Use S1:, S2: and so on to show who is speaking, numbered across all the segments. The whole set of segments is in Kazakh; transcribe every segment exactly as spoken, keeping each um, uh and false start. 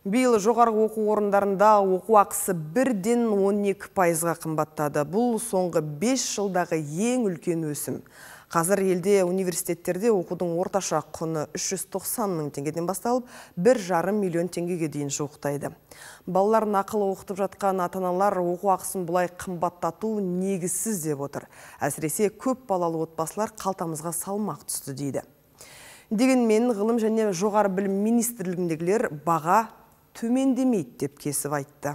S1: Биыл жоғарғы оқу орындарында оқу ақысы бірден он екі пайызға қымбаттады. Бұл соңғы бес жылдағы ең үлкен өсім. Қазір елде университеттерде оқудың орташа құны үш жүз тоқсан мың теңгеден басталып, бір жарым миллион теңгеге дейін жуықтайды. Балаларын ақылы оқытып жатқан ата-аналар оқу ақысын бұлай қымбаттату негізсіз деп отыр. Әсіресе көп балалы отбасылар қалтамызға салмақ түсті дейді. Дегенмен ғылым және жоғары білім министрлігіндегілер баға төмендемейді деп кесіп айтты.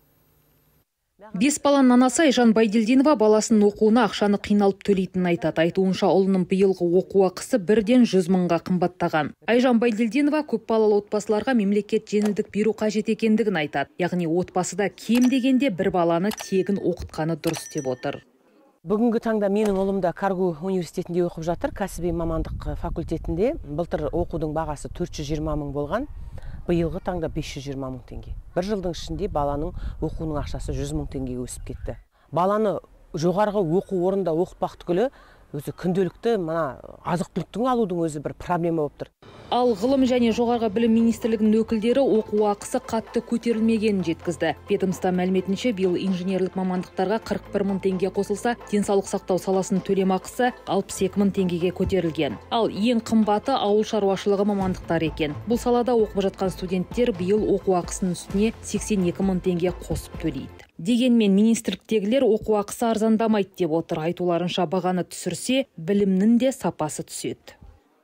S2: Бес баланың анасы Айжан Байдельдинова баласының оқуына ақшаны қиналып төлейтінін айтады. Айтуынша ұлының биылғы оқу ақысы бірден жүз мыңға қымбаттаған. Айжан Байдельдинова көп балалы отбасыларға мемлекет жеңілдік беру қажет екендігін айтады. Яғни отбасыда кем дегенде бір баланы тегін оқытқаны дұрыс деп отыр.
S3: Бүгінгі таңда менің ұлым да Каргу университетінде оқып жатыр, кәсіби мамандық факультетінде. Былтыр оқудың бағасы төрт жүз жиырма мың болған. Биылғы таңда бес жүз жиырма мың теңге. Бір жылдың ішінде баланың оқуының ақшасы жүз мың теңгеге өсіп кетті. Баланы жоғарғы оқу орнында оқытпақ түгілі өзі күнделікті мына азық-түліктің алудың өзі бір проблема болып тұр.
S2: Ал ғылым және жоғарғы білім министрлігінің өкілдері оқу ақысы қатты көтерілмегенін жеткізді. Ведомство мәліметінше биыл инженерлік мамандықтарға қырық бір мың теңге қосылса, денсаулық сақтау саласының төлемақысы алпыс екі мың теңгеге көтерілген. Ал ең қымбаты ауыл шаруашылығы мамандықтары екен. Бұл салада оқып жатқан студенттер биыл оқу ақысының үстіне сексен екі мың теңге қосып төлейді. Дегенмен министрліктегілер оқу ақысы арзандамайды деп отыр. Айтуларынша бағаны түсірсе, білімнің де сапасы түседі.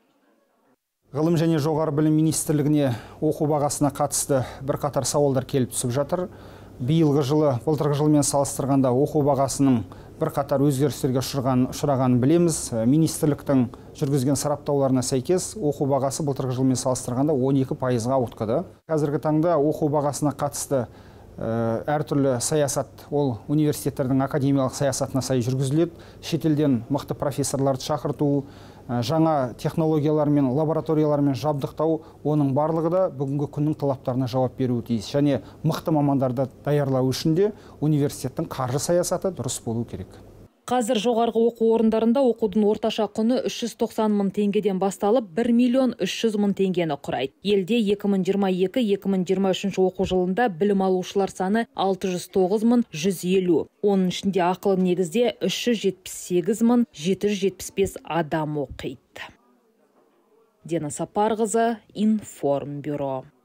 S4: Ғылым және жоғары білім министрлігіне оқу бағасына қатысты бірқатар сауалдар келіп түсіп жатыр. Биылғы жылы, былтырғы жылмен салыстырғанда оқу бағасының бірқатар өзгерістерге ұшырағанын білеміз. Министрліктің жүргізген сараптауларына сәйкес оқу бағасы былтырғы жылмен салыстырғанда он екі пайызға ауытқыды. Қазіргі таңда оқу бағасына қатысты әртүрлі саясат, ол университеттердің академиялық саясатына сай жүргізіледі. Шетелден мықты профессорларды шақырту, жаңа технологиялар мен лабораториялармен жабдықтау, оның барлығы да бүгінгі күннің талаптарына жауап беруі тиіс. Және мықты мамандарды даярлау үшін де университеттің қаржы саясаты дұрыс болу керек.
S2: Қазір жоғарғы оқу орындарында оқудың орташа құны үш жүз тоқсан мың теңгеден басталып, бір миллион үш жүз мың теңгені құрайды. Елде екі мың жиырма екі - екі мың жиырма үшінші оқу жылында білім алушылар саны алты жүз тоғыз мың жүз елу. Оның ішінде ақылы негізде үш жүз жетпіс сегіз мың жеті жүз жетпіс бес адам оқиды. Дена Сапарқызы, Информбюро.